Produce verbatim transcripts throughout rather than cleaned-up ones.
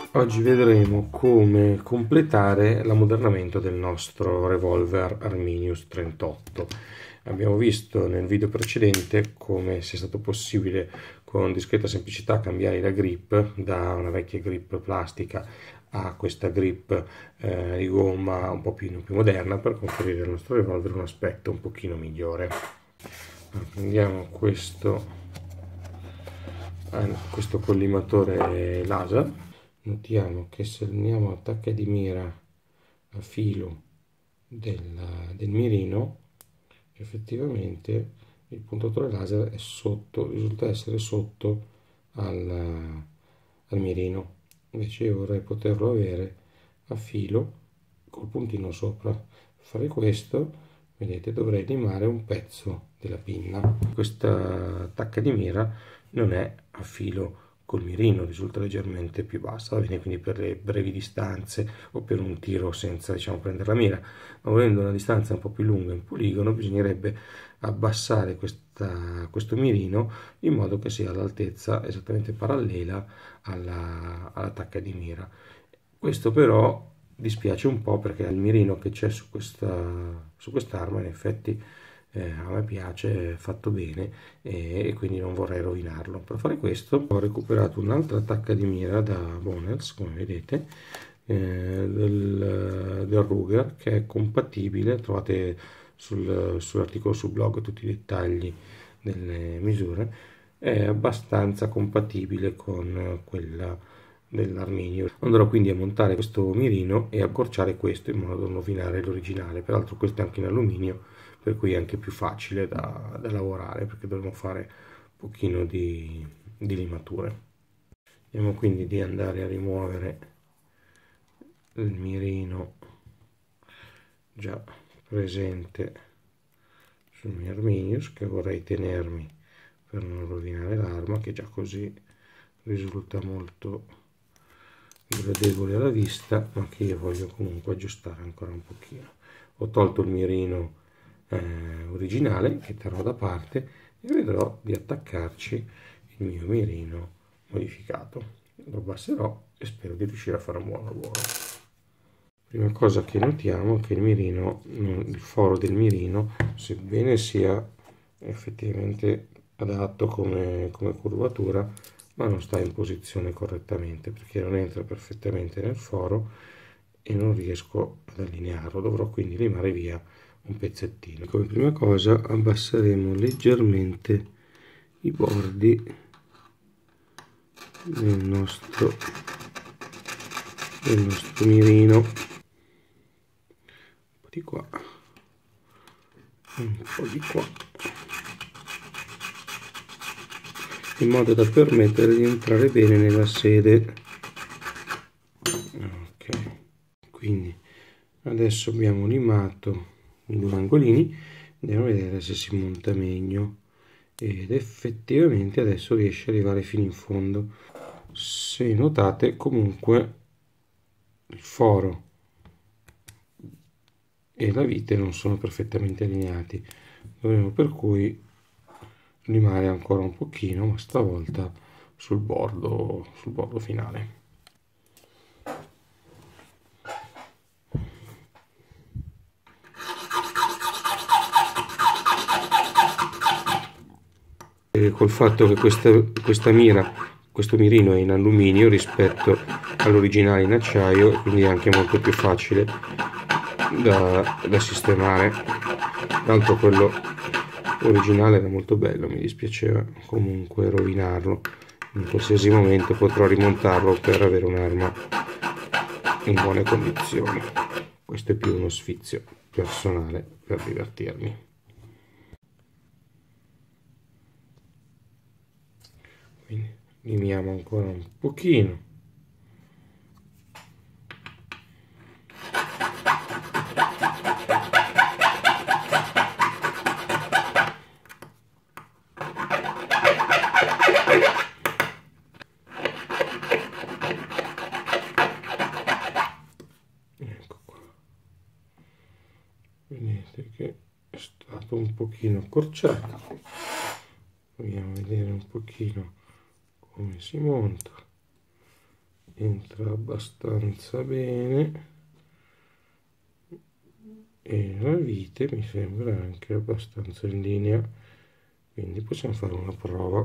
Oggi vedremo come completare l'ammodernamento del nostro revolver Arminius trentotto. Abbiamo visto nel video precedente come sia stato possibile con discreta semplicità cambiare la grip da una vecchia grip plastica a questa grip eh, di gomma un po' più, più moderna per conferire al nostro revolver un aspetto un pochino migliore. Prendiamo questo, eh, questo collimatore laser. Notiamo che se andiamo a attacca di mira a filo del, del mirino, effettivamente il puntatore laser è sotto, risulta essere sotto al, al mirino. Invece io vorrei poterlo avere a filo col puntino sopra. Per fare questo, vedete, dovrei limare un pezzo della pinna. Questa attacca di mira non è a filo col mirino, risulta leggermente più bassa, va bene quindi per le brevi distanze o per un tiro senza, diciamo, prendere la mira, ma volendo una distanza un po' più lunga in poligono bisognerebbe abbassare questa, questo mirino in modo che sia all'altezza esattamente parallela alla, all'attacca di mira. Questo però dispiace un po' perché il mirino che c'è su questa su quest'arma in effetti eh, a me piace, è fatto bene e, e quindi non vorrei rovinarlo. Per fare questo ho recuperato un'altra attacca di mira da Bonells, come vedete, eh, del, del Ruger, che è compatibile. Trovate sul, sull'articolo sul blog tutti i dettagli delle misure. È abbastanza compatibile con quella dell'Arminio. Andrò quindi a montare questo mirino e accorciare questo in modo da non rovinare l'originale. Peraltro questo è anche in alluminio, per cui è anche più facile da, da lavorare, perché dovremo fare un pochino di, di limature. Vediamo quindi di andare a rimuovere il mirino già presente sul mio Arminius, che vorrei tenermi per non rovinare l'arma, che già così risulta molto gradevole alla vista, ma che io voglio comunque aggiustare ancora un pochino. Ho tolto il mirino eh, originale, che terrò da parte, e vedrò di attaccarci il mio mirino modificato. Lo abbasserò e spero di riuscire a fare un buon lavoro. Prima cosa che notiamo è che il mirino, il foro del mirino, sebbene sia effettivamente adatto come, come curvatura, ma non sta in posizione correttamente perché non entra perfettamente nel foro e non riesco ad allinearlo. Dovrò quindi limare via un pezzettino. Come prima cosa abbasseremo leggermente i bordi del nostro, del nostro mirino, un po' di qua, un po' di qua, in modo da permettere di entrare bene nella sede. Ok, quindi adesso abbiamo limato i due angolini, andiamo a vedere se si monta meglio, ed effettivamente adesso riesce ad arrivare fino in fondo. Se notate, comunque il foro e la vite non sono perfettamente allineati, dovremo per cui limare ancora un pochino, ma stavolta sul bordo, sul bordo finale. E col fatto che questa, questa mira, questo mirino è in alluminio rispetto all'originale in acciaio, quindi è anche molto più facile da, da sistemare. Tanto quello originale era molto bello, mi dispiaceva comunque rovinarlo. In qualsiasi momento potrò rimontarlo per avere un'arma in buone condizioni. Questo è più uno sfizio personale per divertirmi. Quindi limiamo ancora un pochino. Ecco qua, vedete che è stato un pochino accorciato. Vogliamo vedere un pochino come si monta. entra abbastanza bene e la vite mi sembra anche abbastanza in linea, quindi possiamo fare una prova.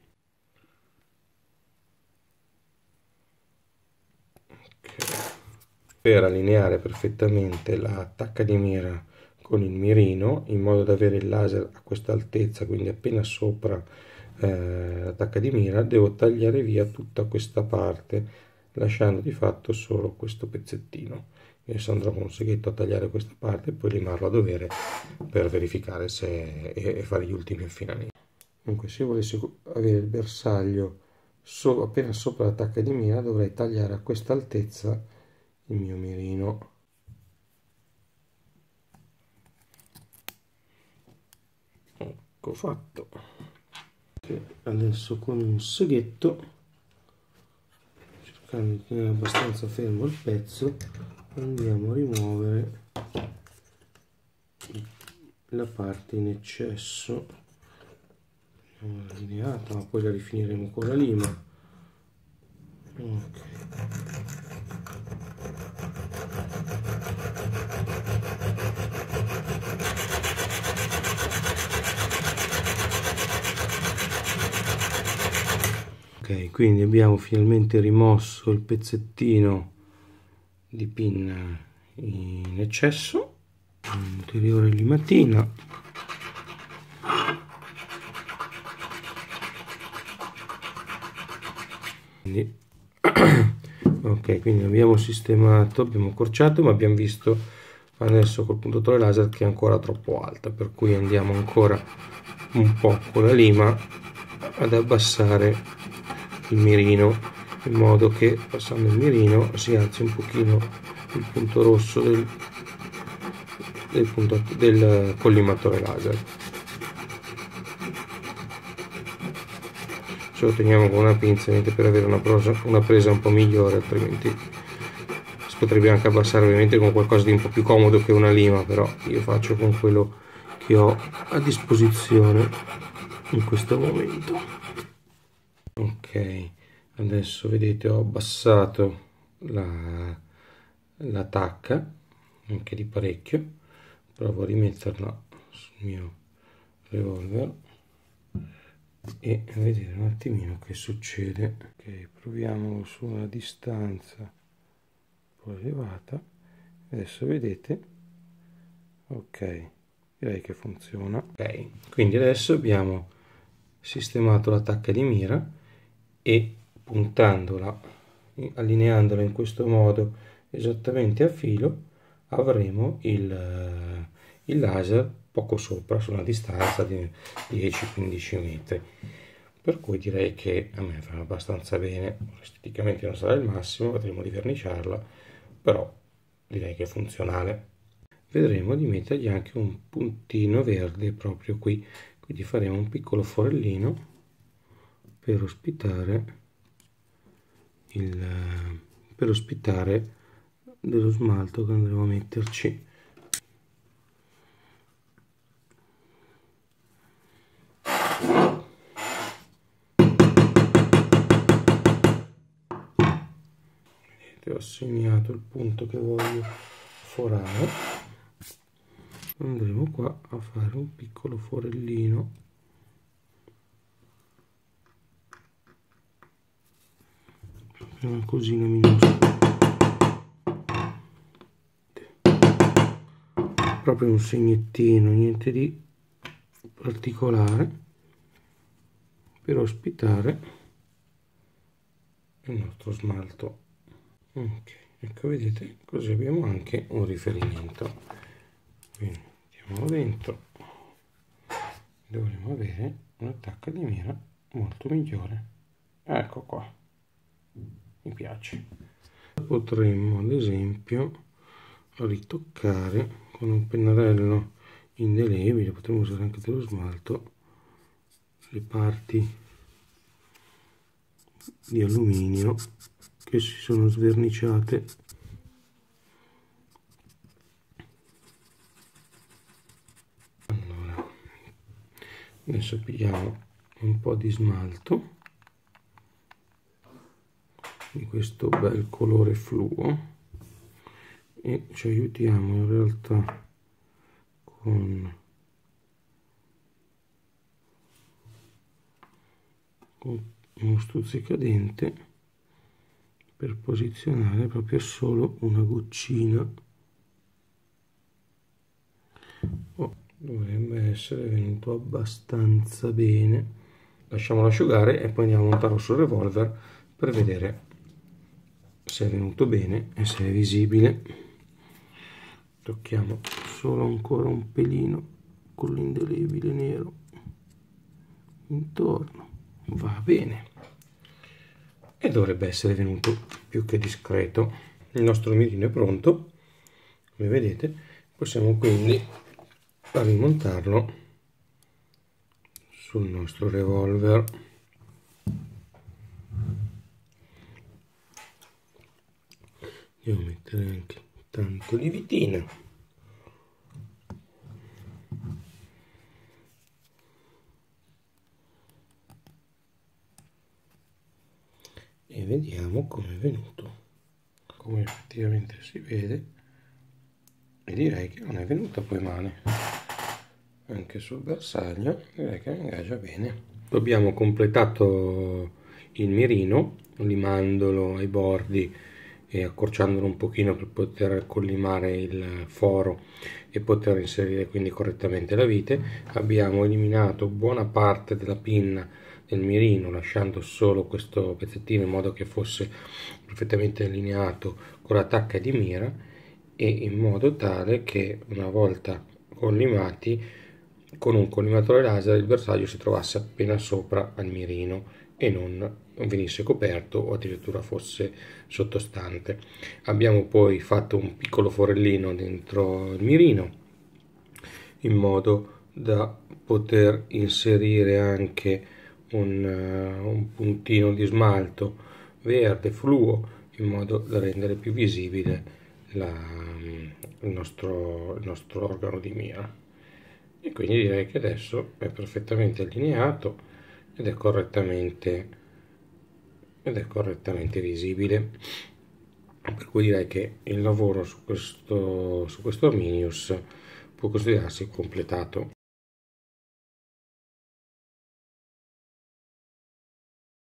Okay. Per allineare perfettamente la tacca di mira con il mirino in modo da avere il laser a questa altezza, quindi appena sopra eh, la tacca di mira, devo tagliare via tutta questa parte, lasciando di fatto solo questo pezzettino. Adesso andrò con un seghetto a tagliare questa parte e poi limarlo a dovere per verificare se e, e fare gli ultimi affinamenti. Comunque, se volessi avere il bersaglio so, appena sopra la tacca di mira, dovrei tagliare a questa altezza il mio mirino. Ecco fatto. Adesso con un seghetto, cercando di tenere abbastanza fermo il pezzo, andiamo a rimuovere la parte in eccesso, allineata, ma poi la rifiniremo con la lima. Okay. Ok, quindi abbiamo finalmente rimosso il pezzettino di pinna in eccesso, un'ulteriore limatina. Quindi, ok, quindi abbiamo sistemato, abbiamo accorciato, ma abbiamo visto adesso col puntatore laser che è ancora troppo alta, per cui andiamo ancora un po' con la lima ad abbassare il mirino, in modo che passando il mirino si alzi un pochino il punto rosso del, del, punto, del collimatore laser. Ce lo teniamo con una pinza per avere una, prosa, una presa un po' migliore, altrimenti si potrebbe anche abbassare ovviamente con qualcosa di un po' più comodo che una lima, però io faccio con quello che ho a disposizione in questo momento. Ok, adesso vedete ho abbassato la, la tacca anche di parecchio. Provo a rimetterla sul mio revolver e vedere un attimino che succede. Ok, proviamo su una distanza un po' elevata. Adesso vedete, ok, direi che funziona. Ok, quindi adesso abbiamo sistemato la tacca di mira e puntandola, allineandola in questo modo esattamente a filo, avremo il, il laser poco sopra, su una distanza di dieci quindici metri, per cui direi che a me fa abbastanza bene. Esteticamente non sarà il massimo, vedremo di verniciarla, però direi che è funzionale. Vedremo di mettergli anche un puntino verde proprio qui, quindi faremo un piccolo forellino per ospitare il per ospitare dello smalto che andremo a metterci. Vedete, ho segnato il punto che voglio forare, andremo qua a fare un piccolo forellino una cosina minuscola, proprio un segnettino, niente di particolare, per ospitare il nostro smalto. Ok, ecco, vedete, così abbiamo anche un riferimento. Quindi mettiamolo dentro, dovremo avere un'attacca di mira molto migliore. Ecco qua, mi piace. Potremmo ad esempio ritoccare con un pennarello indelebile, potremmo usare anche dello smalto, le parti di alluminio che si sono sverniciate. Allora, adesso pigliamo un po' di smalto di questo bel colore fluo e ci aiutiamo in realtà con, con uno stuzzicadente per posizionare proprio solo una goccina. Oh, dovrebbe essere venuto abbastanza bene. Lasciamolo asciugare e poi andiamo a montarlo sul revolver per vedere se è venuto bene e se è visibile. Tocchiamo solo ancora un pelino con l'indelebile nero intorno. Va bene. E dovrebbe essere venuto più che discreto. Il nostro mirino è pronto, come vedete. Possiamo quindi rimontarlo sul nostro revolver. Devo mettere anche tanto lievitino. E vediamo come è venuto. Come effettivamente si vede, e direi che non è venuta poi male. Anche sul bersaglio direi che ingaggia bene. Abbiamo completato il mirino limandolo ai bordi e accorciandolo un pochino per poter collimare il foro e poter inserire quindi correttamente la vite. Abbiamo eliminato buona parte della pinna del mirino lasciando solo questo pezzettino in modo che fosse perfettamente allineato con la tacca di mira e in modo tale che una volta collimati con un collimatore laser il bersaglio si trovasse appena sopra al mirino e non venisse coperto o addirittura fosse sottostante. Abbiamo poi fatto un piccolo forellino dentro il mirino in modo da poter inserire anche un, uh, un puntino di smalto verde fluo in modo da rendere più visibile la, il, nostro, il nostro organo di mira. E quindi direi che adesso è perfettamente allineato ed è correttamente ed è correttamente visibile, per cui direi che il lavoro su questo su questo Arminius può considerarsi completato.